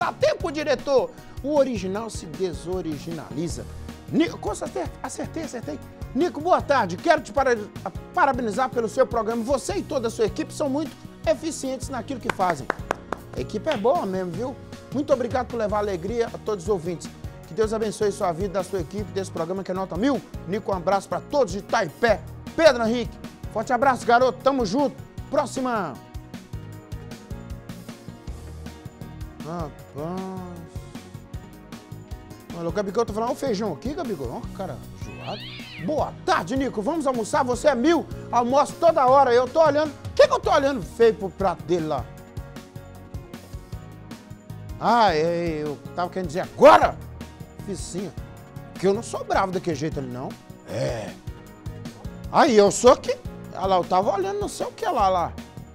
dá tempo, diretor. O original se desoriginaliza. Nico, acertei. Nico, boa tarde. Quero te parabenizar pelo seu programa. Você e toda a sua equipe são muito eficientes naquilo que fazem. A equipe é boa mesmo, viu? Muito obrigado por levar alegria a todos os ouvintes. Que Deus abençoe sua vida, da sua equipe, desse programa que é nota 1000. Nico, um abraço para todos de Itaipé. Pedro Henrique, forte abraço, garoto. Tamo junto. Próxima. Rapaz. Olha, o Gabigol tá falando, olha o feijão aqui, Gabigol. Olha, cara, joado. Boa tarde, Nico. Vamos almoçar? Você é 1000. Almoço toda hora. Eu tô olhando. O que eu tô olhando feio pro prato dele lá? Ah, eu tava querendo dizer agora. Fiz sim. Porque eu não sou bravo daquele jeito ali, não. É. Aí, eu sou que... Olha lá, eu tava olhando não sei o que lá.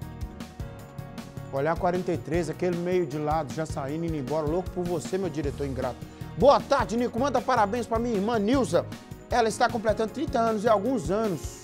Olhar 43, aquele meio de lado, já saindo, indo embora. Louco por você, meu diretor ingrato. Boa tarde, Nico. Manda parabéns pra minha irmã Nilza. Ela está completando 30 anos e alguns anos.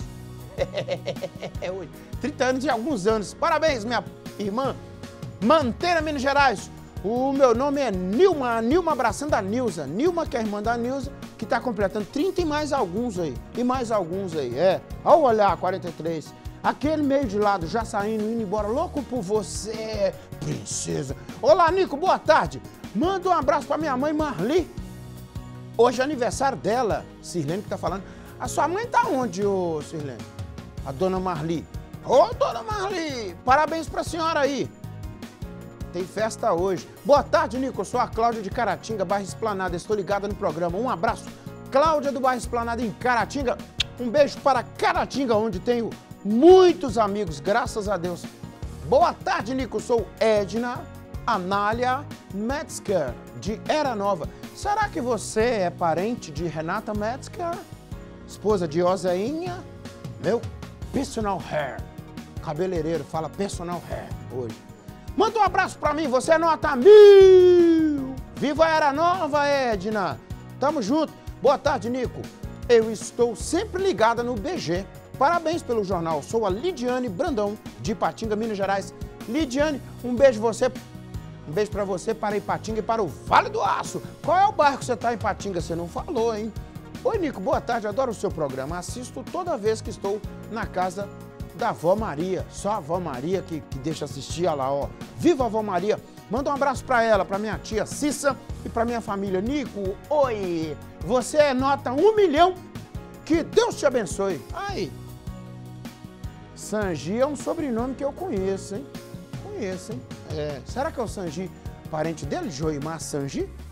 30 anos e alguns anos. Parabéns, minha irmã. Manteira, Minas Gerais. O meu nome é Nilma. A Nilma abraçando a Nilza. Nilma, que é a irmã da Nilza, que está completando 30 e mais alguns aí. É. Olha o olhar, 43. Aquele meio de lado, já saindo, indo embora. Louco por você, princesa. Olá, Nico. Boa tarde. Manda um abraço pra minha mãe, Marli. Hoje é aniversário dela. Sirlene que tá falando. A sua mãe tá onde, ô Sirlene? A dona Marli. Ô, dona Marli, parabéns pra senhora aí. Tem festa hoje. Boa tarde, Nico. Eu sou a Cláudia de Caratinga, bairro Esplanada. Estou ligada no programa. Um abraço. Cláudia do bairro Esplanada em Caratinga. Um beijo para Caratinga, onde tenho muitos amigos, graças a Deus. Boa tarde, Nico. Sou Edna Anália Metzger, de Era Nova. Será que você é parente de Renata Metzger? Esposa de Oseinha? Meu personal hair. Cabeleireiro, fala personal hair hoje. Manda um abraço pra mim, você é nota 1000. Viva a Era Nova, Edna. Tamo junto. Boa tarde, Nico. Eu estou sempre ligada no BG. Parabéns pelo jornal. Sou a Lidiane Brandão, de Ipatinga, Minas Gerais. Lidiane, um beijo pra você, para Ipatinga e para o Vale do Aço. Qual é o bairro que você tá em Ipatinga? Você não falou, hein? Oi, Nico, boa tarde. Adoro o seu programa. Assisto toda vez que estou na casa da Vó Maria. Só a Vó Maria que deixa assistir, olha lá, ó. Viva a Vó Maria. Manda um abraço pra ela, pra minha tia Cissa e pra minha família. Nico, oi. Você é nota 1 milhão. Que Deus te abençoe. Aí. Sanji é um sobrenome que eu conheço, hein? É. Será que é o Sanji parente dele, Joimar Sanji?